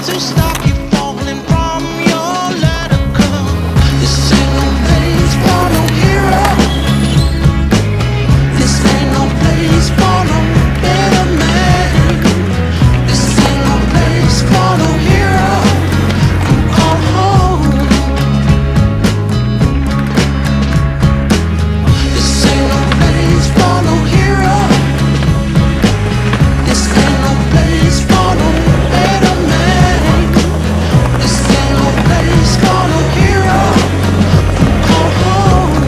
to stop you falling from your ladder. 'Cause this ain't no place for no hero. This ain't no place for no better man. This ain't no place for no hero. Come home. This ain't no place for no hero. This ain't no place for no better man. This ain't no place for no hero. Come home.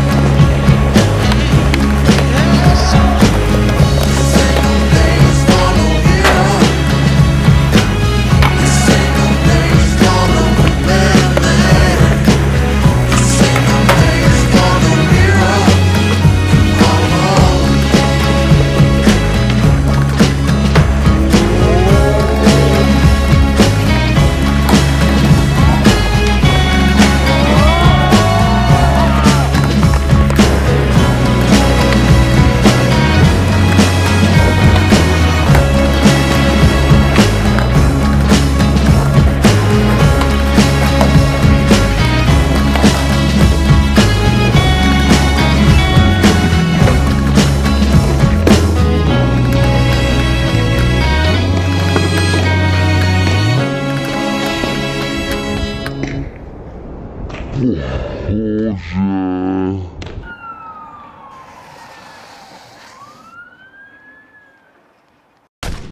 This ain't no place for no hero. This ain't no place for no better man. This ain't no place for no hero. Come home. Pохоже.